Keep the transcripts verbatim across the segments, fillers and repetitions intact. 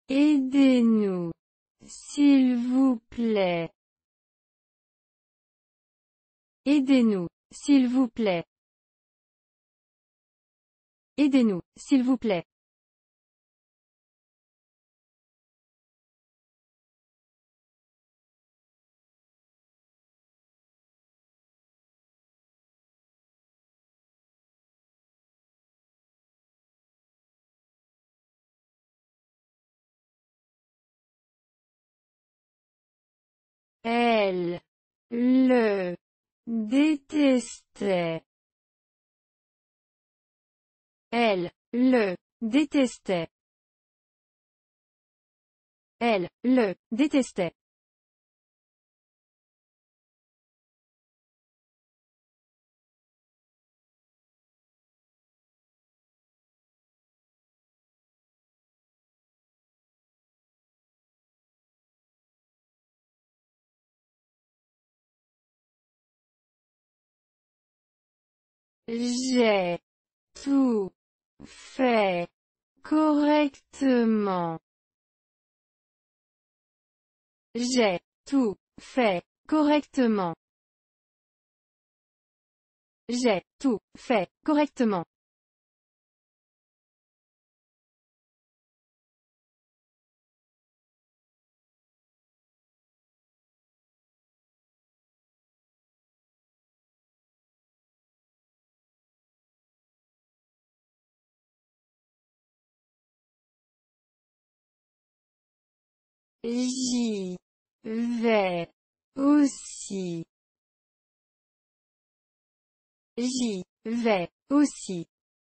Aidez-nous, s'il vous plaît. Aidez-nous, s'il vous plaît. Aidez-nous, s'il vous plaît. Elle le détestait. Elle le détestait. Elle le détestait. J'ai tout fait correctement. J'ai tout fait correctement. J'ai tout fait correctement. J'y vais aussi. J'y vais aussi.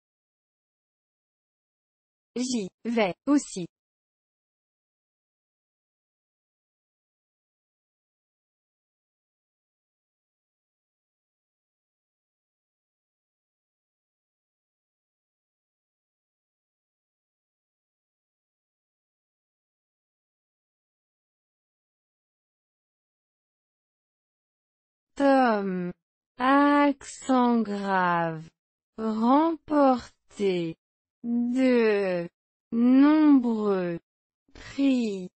J'y vais aussi. Tom. Accent grave. Remporté. De nombreux prix.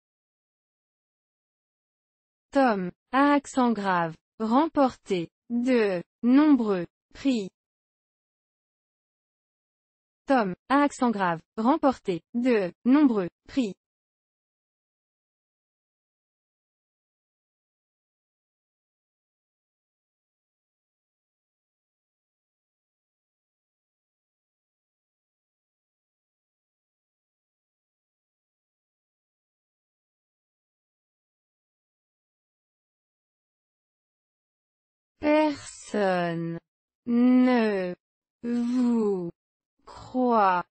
Tom. Accent grave. Remporté. De nombreux prix. Tom. Accent grave. Remporté. De nombreux prix. Personne ne vous croit.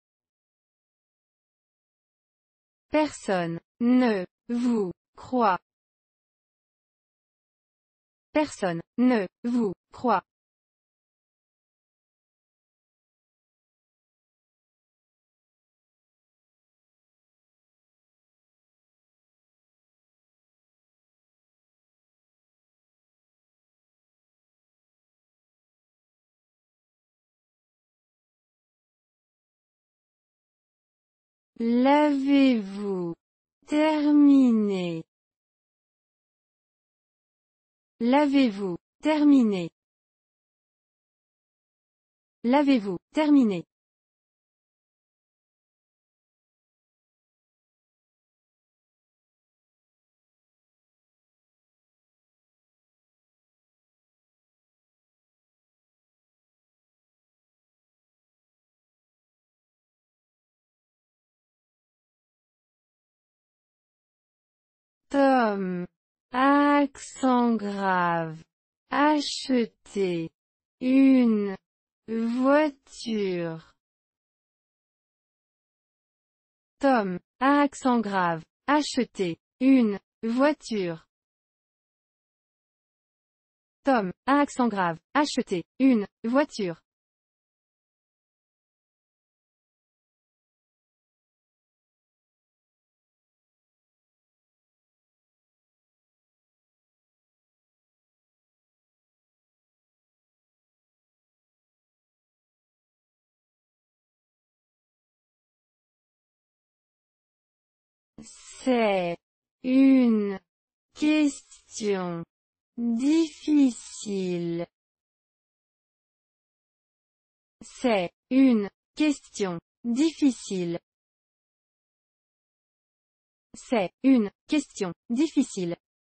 Personne ne vous croit. Personne ne vous croit. L'avez-vous terminé? L'avez-vous terminé? L'avez-vous terminé? Tom. Accent grave. Acheter une voiture. Tom. Accent grave. Acheter une voiture. Tom. Accent grave. Acheter une voiture. C'est une question difficile. C'est une question difficile. C'est une question difficile.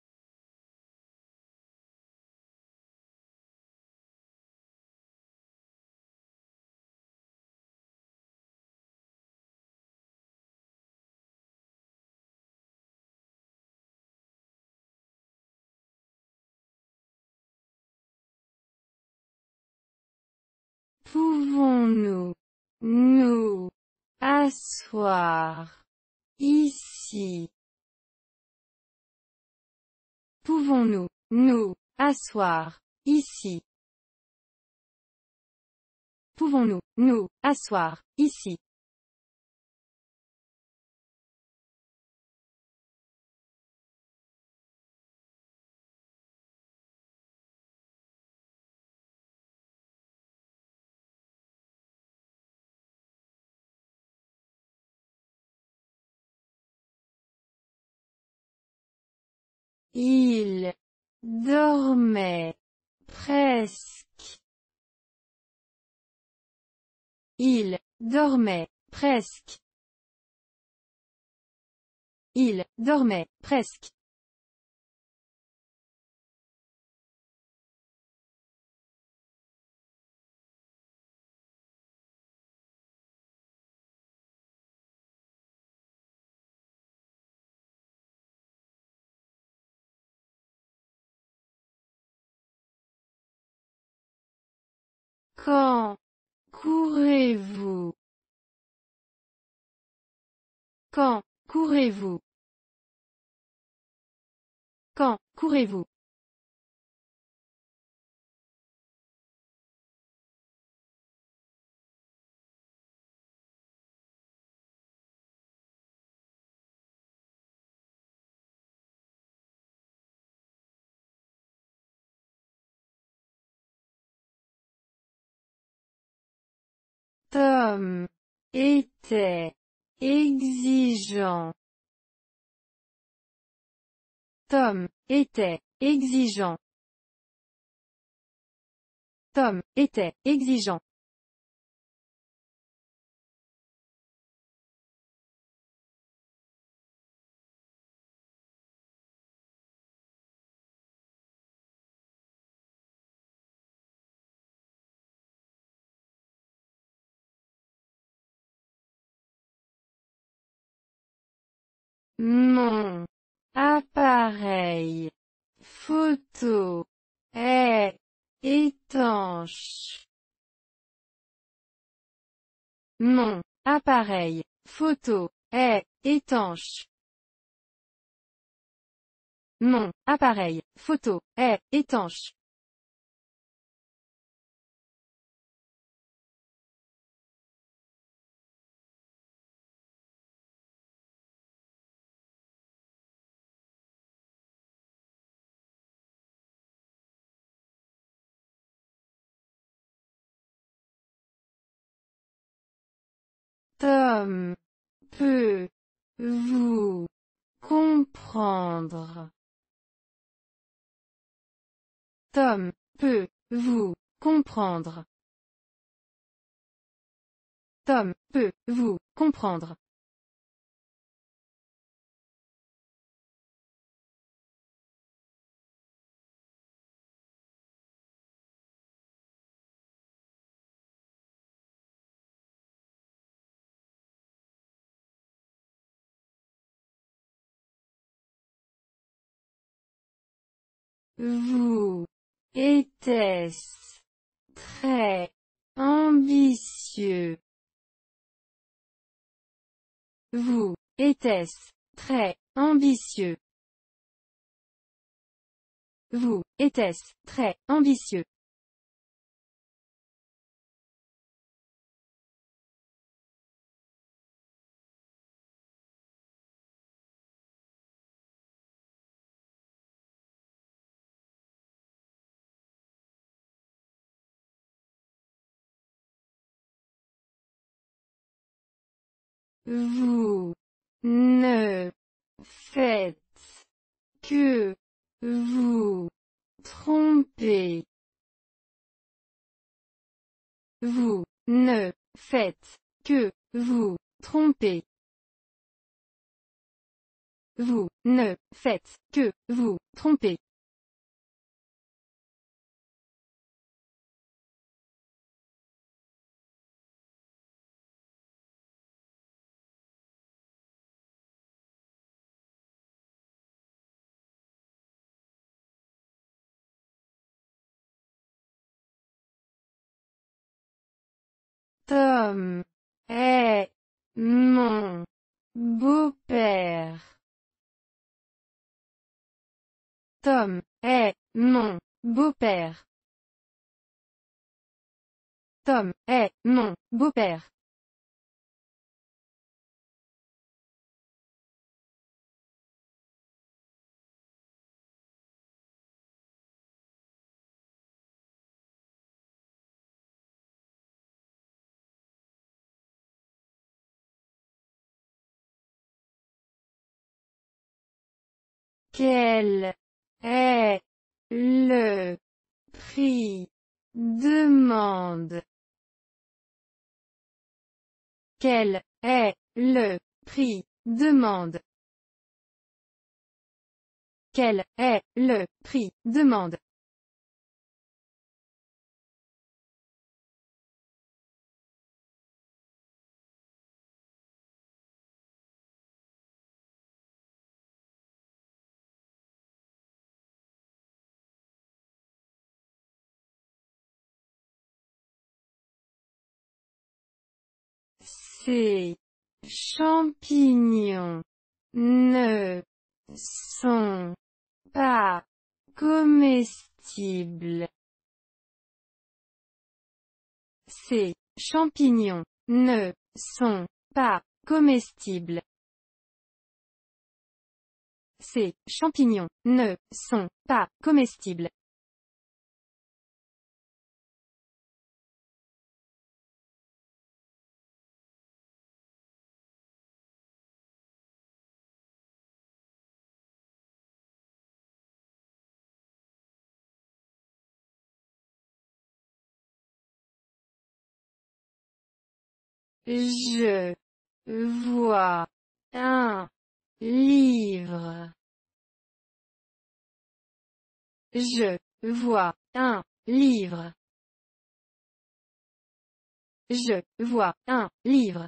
Pouvons-nous nous asseoir ici? Pouvons-nous nous asseoir ici? Pouvons-nous nous asseoir ici? Il dormait presque. Il dormait presque. Il dormait presque. Quand courez-vous? Quand courez-vous? Quand courez-vous? Tom était exigeant. Tom était exigeant. Tom était exigeant. Mon appareil photo est étanche. Mon appareil photo est étanche. Mon appareil photo est étanche. Tom peut vous comprendre. Tom peut vous comprendre. Tom peut vous comprendre. Vous était-ce très ambitieux? Vous était-ce très ambitieux? Vous était-ce très ambitieux? Vous Ne faites que vous tromper. Vous ne faites que vous tromper. Vous ne faites que vous tromper. Tom est mon beau-père. Tom est mon beau-père. Tom est mon beau-père. Quel est le prix? Demande. Quel est le prix? Demande. Quel est le prix? Demande. Ces champignons ne sont pas comestibles. Ces champignons ne sont pas comestibles. Ces champignons ne sont pas comestibles. Je vois un livre. Je vois un livre. Je vois un livre.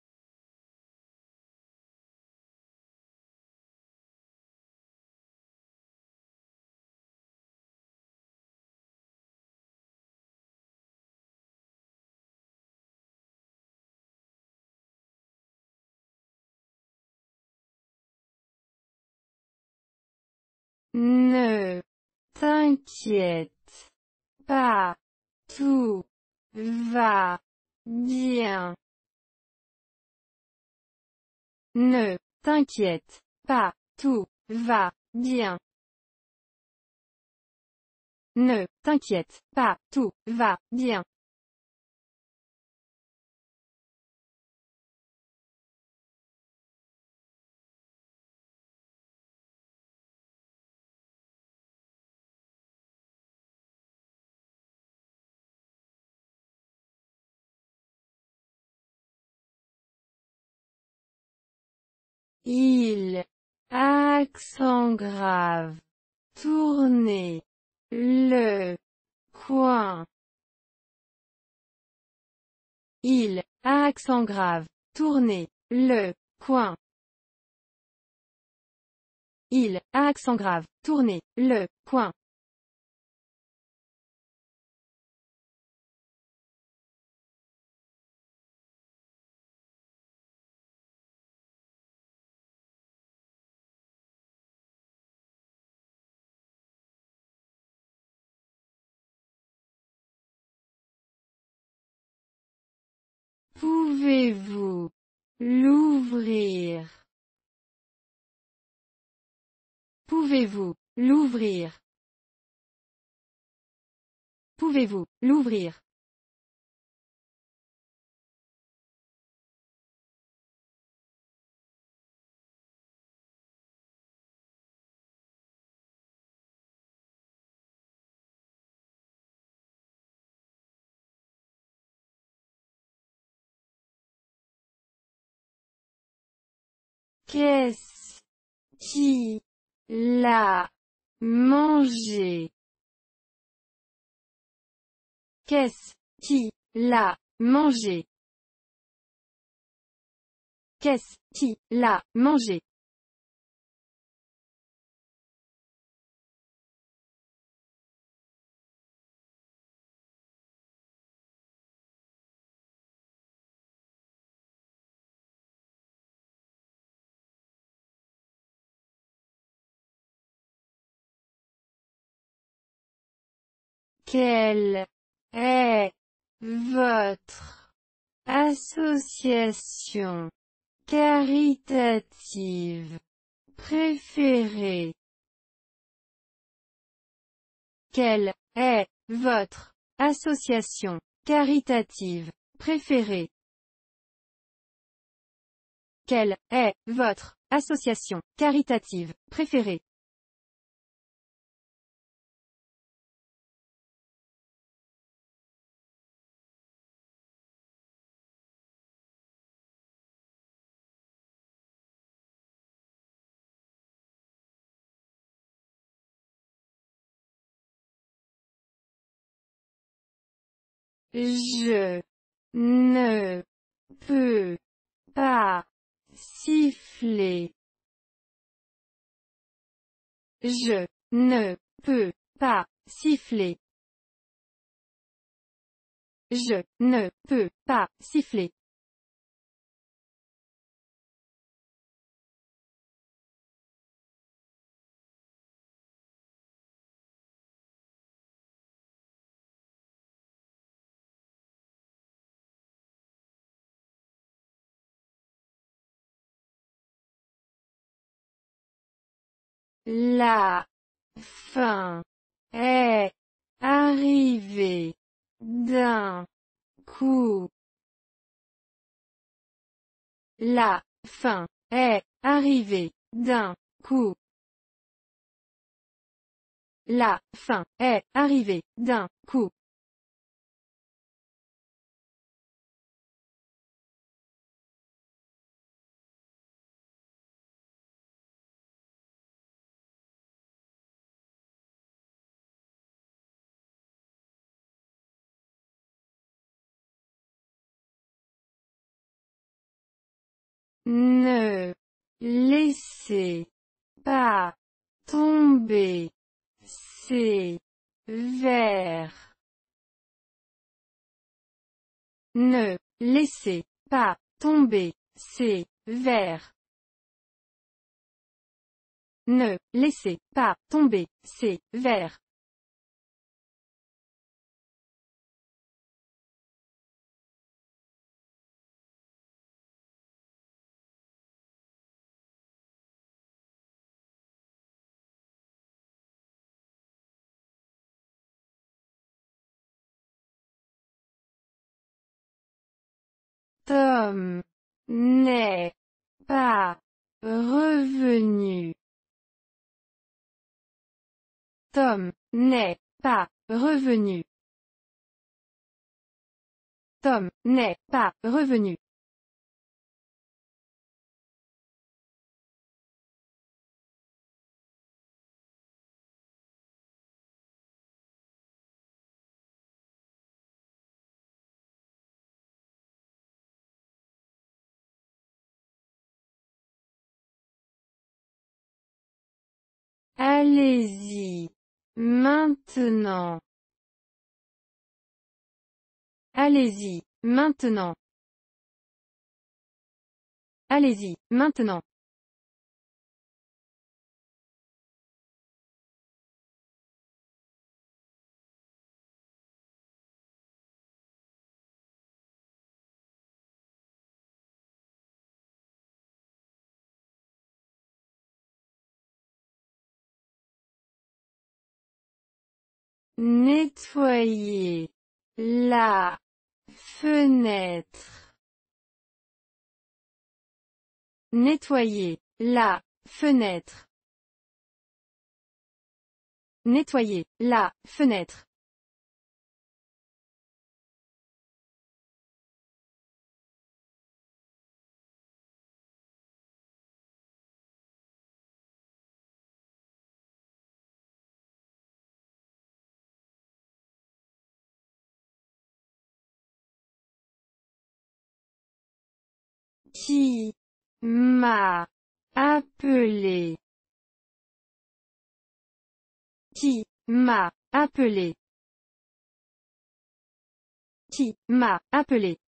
Ne t'inquiète pas, tout va bien. Ne t'inquiète pas, tout va bien. Ne t'inquiète pas, tout va bien. Il, accent grave, tournez le coin. Il, accent grave, tournez le coin. Il, accent grave, tournez le coin. Pouvez-vous l'ouvrir? Pouvez-vous l'ouvrir? Pouvez-vous l'ouvrir? Qu'est-ce qui l'a mangé? Qu'est-ce qui l'a mangé? Qu'est-ce qui l'a mangé? Quelle est votre association caritative préférée? Quelle est votre association caritative préférée? Quelle est votre association caritative préférée? Je ne peux pas siffler. Je ne peux pas siffler. Je ne peux pas siffler. La fin est arrivée d'un coup. La fin est arrivée d'un coup. La fin est arrivée d'un coup. Ne laissez pas tomber ces verres. Ne laissez pas tomber ces verres. Ne laissez pas tomber ces verres. Tom n'est pas revenu. Tom n'est pas revenu. Tom n'est pas revenu. Allez-y. Maintenant. Allez-y. Maintenant. Allez-y. Maintenant. Nettoyer la fenêtre. Nettoyer la fenêtre. Nettoyer la fenêtre. Qui m'a appelé? Qui m'a appelé? Qui m'a appelé?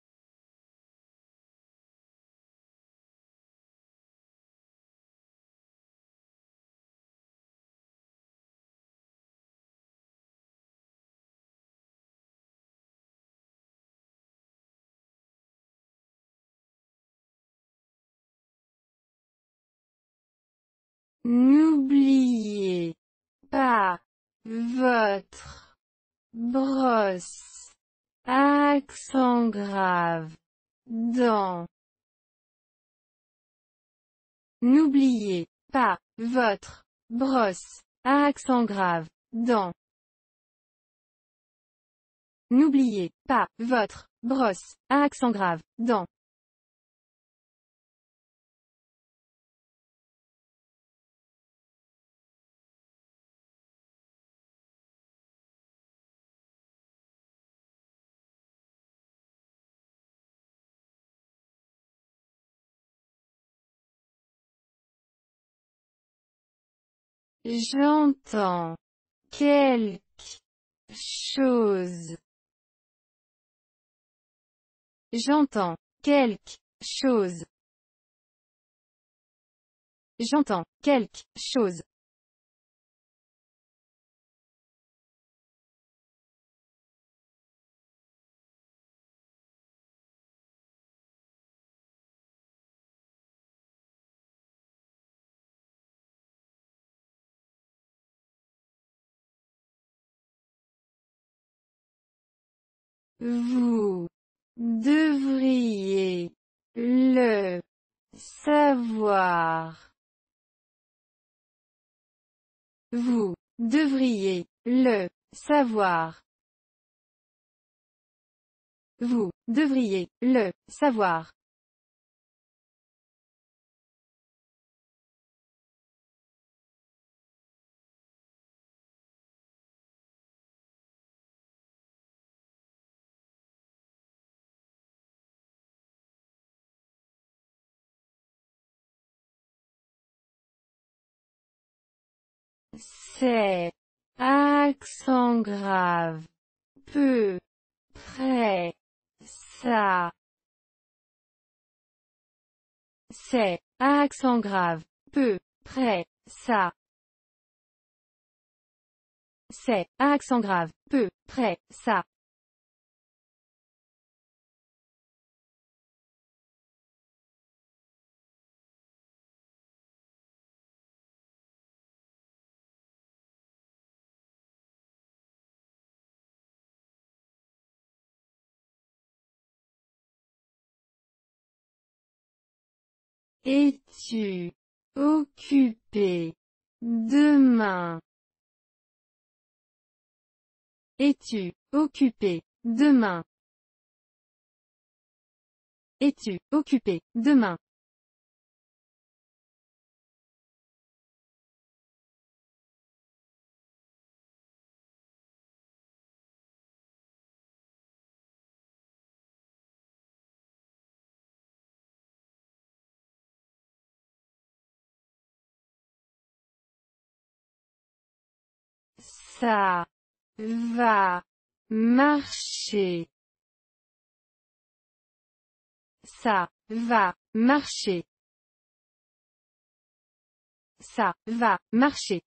N'oubliez pas votre brosse à accent grave dans. N'oubliez pas votre brosse à accent grave dans. N'oubliez pas votre brosse à accent grave dans. J'entends quelque chose. J'entends quelque chose. J'entends quelque chose. Vous devriez le savoir. Vous devriez le savoir. Vous devriez le savoir. C'est accent grave. Peu près. Ça. C'est accent grave. Peu près. Ça. C'est accent grave. Peu près. Ça. Es-tu occupé demain? Es-tu occupé demain? Es-tu occupé demain? Ça va marcher. Ça va marcher. Ça va marcher.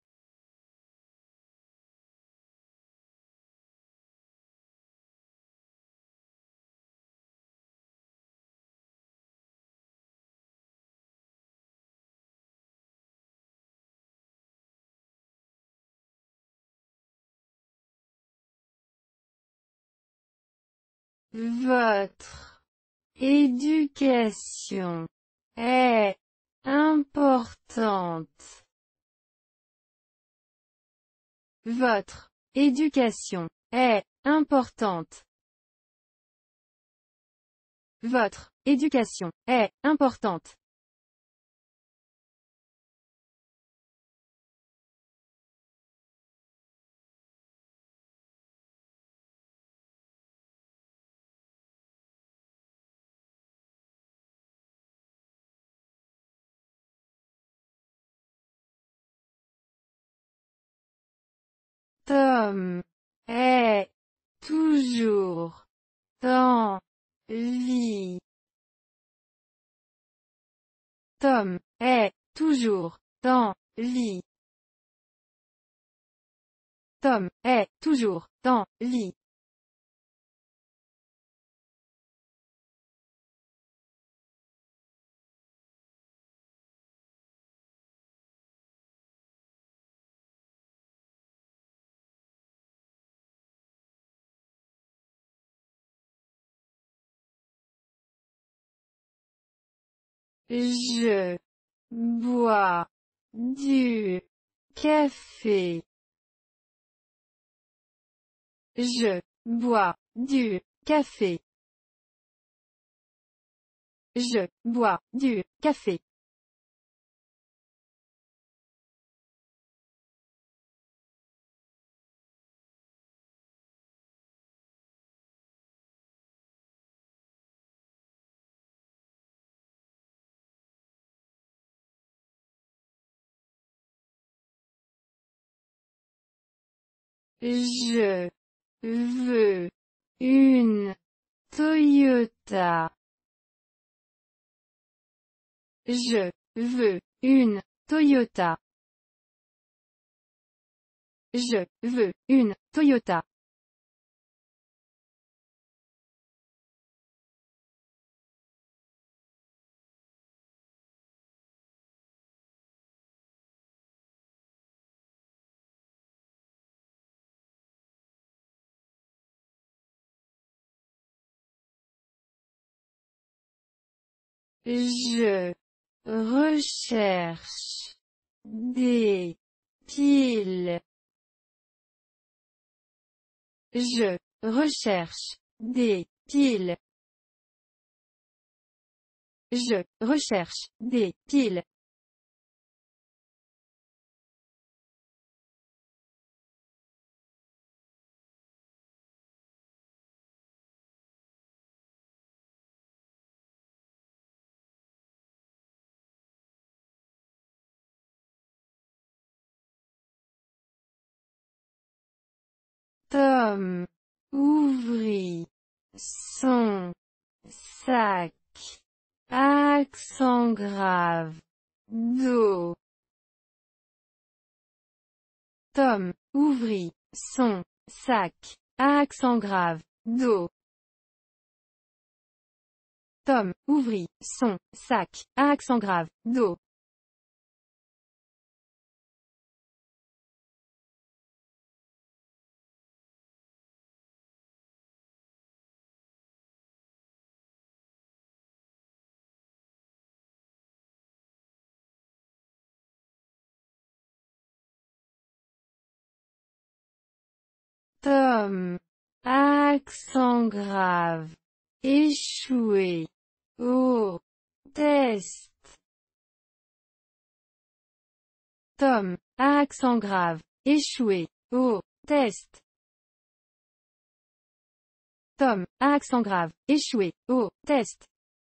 Votre éducation est importante. Votre éducation est importante. Votre éducation est importante. Tom est toujours en vie. Tom est toujours en vie. Tom est toujours en vie. Je bois du café. Je bois du café. Je bois du café. Je veux une Toyota. Je veux une Toyota. Je veux une Toyota. Je recherche des piles. Je recherche des piles. Je recherche des piles. Tom ouvrit son sac. Accent grave. D'eau. Tom ouvrit son sac. Accent grave. D'eau. Tom ouvrit son sac. Accent grave. D'eau. Tom. Accent grave. Échoué. Au test. Tom. Accent grave. Échoué. Au test. Tom. Accent grave. Échoué. Au test.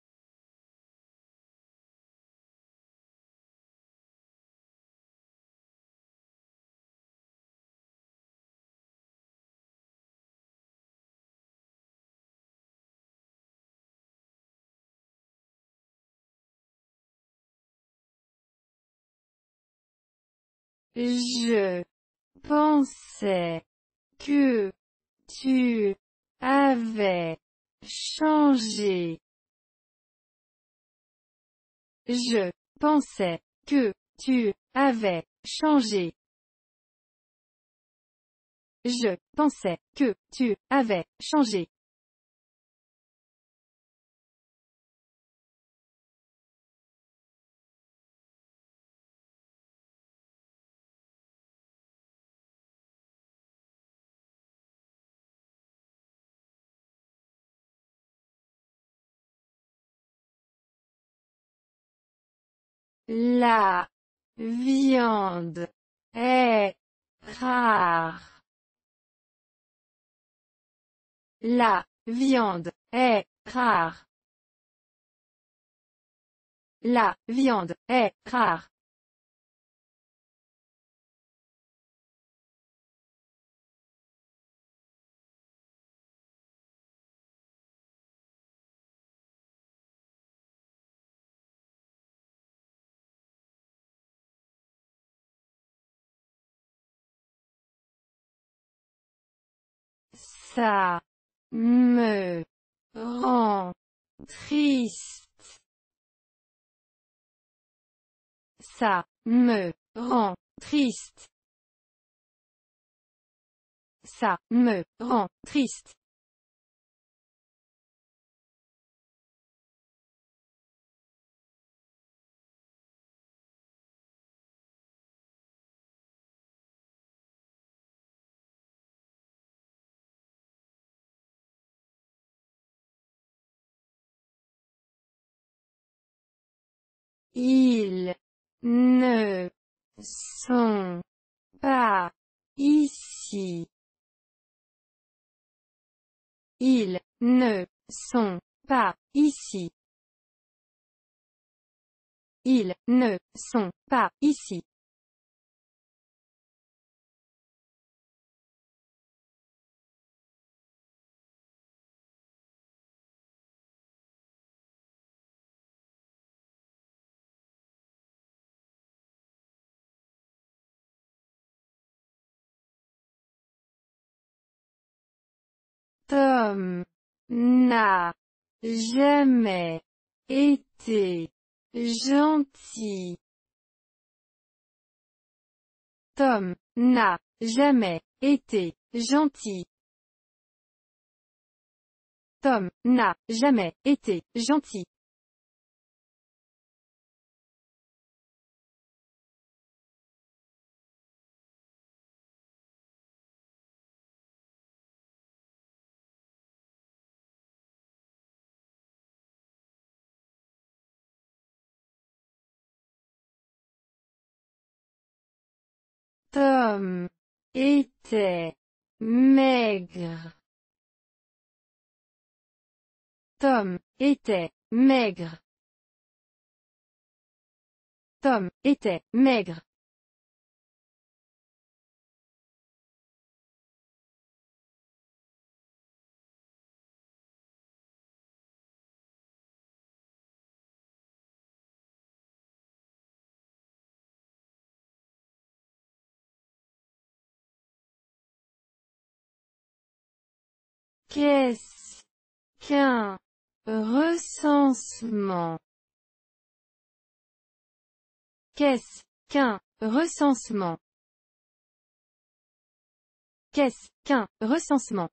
Je pensais que tu avais changé. Je pensais que tu avais changé. Je pensais que tu avais changé. La viande est rare. La viande est rare. La viande est rare. Ça me rend triste. Ça me rend triste. Ça me rend triste. Ils ne sont pas ici. Ils ne sont pas ici. Ils ne sont pas ici. Tom n'a jamais été gentil. Tom n'a jamais été gentil. Tom n'a jamais été gentil. Tom était maigre. Tom était maigre. Tom était maigre. Qu'est-ce qu'un recensement? Qu'est-ce qu'un recensement? Qu'est-ce qu'un recensement?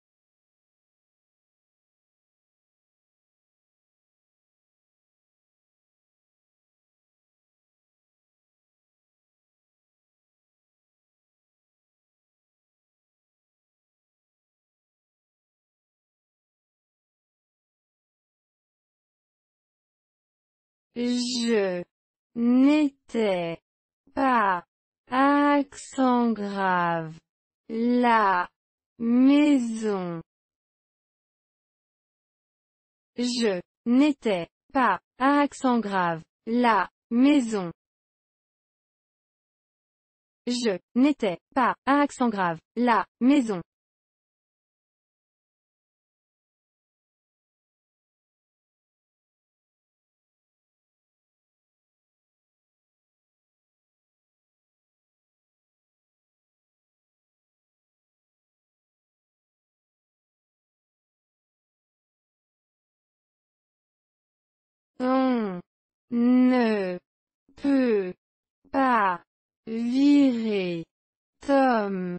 Je n'étais pas à accent grave. La maison. Je n'étais pas à accent grave. La maison. Je n'étais pas à accent grave. La maison. On ne peut pas virer Tom.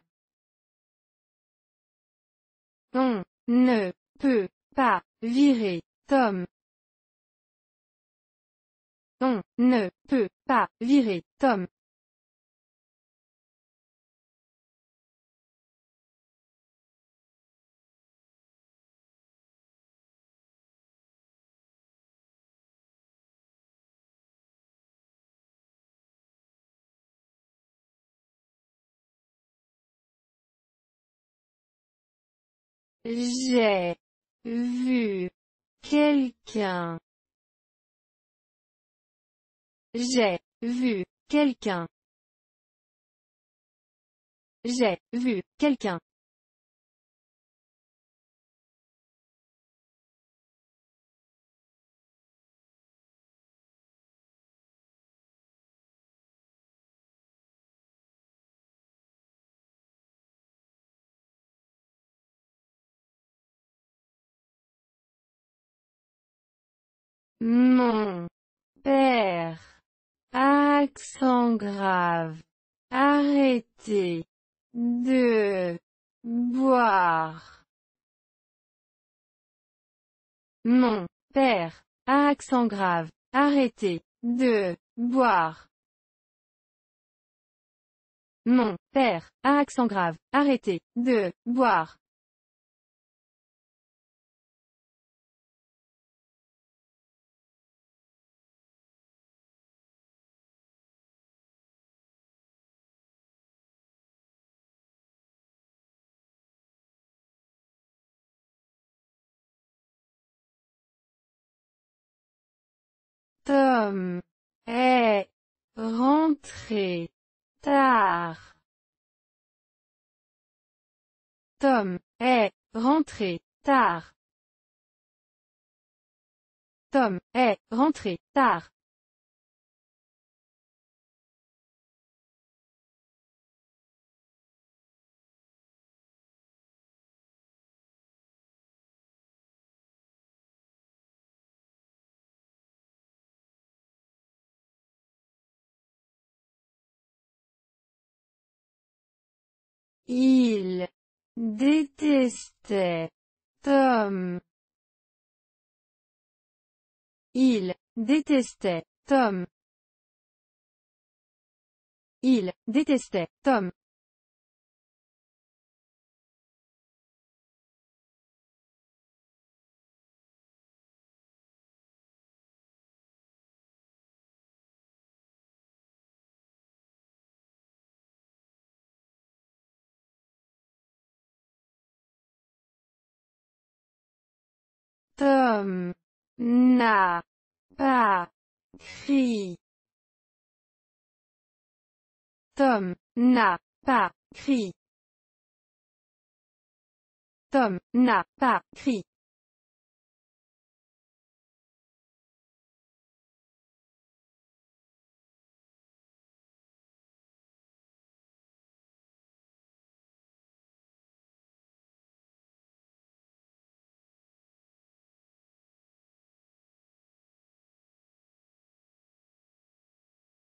On ne peut pas virer Tom. On ne peut pas virer Tom. J'ai vu quelqu'un. J'ai vu quelqu'un. J'ai vu quelqu'un. Mon père. Accent grave. Arrêtez. De. Boire. Mon père. Accent grave. Arrêtez. De. Boire. Mon père. Accent grave. Arrêtez. De. Boire. Tom est rentré tard. Tom est rentré tard. Tom est rentré tard. Il détestait Tom. Il détestait Tom. Il détestait Tom. Tom n'a pas crié. Tom n'a pas crié. Tom n'a pas crié.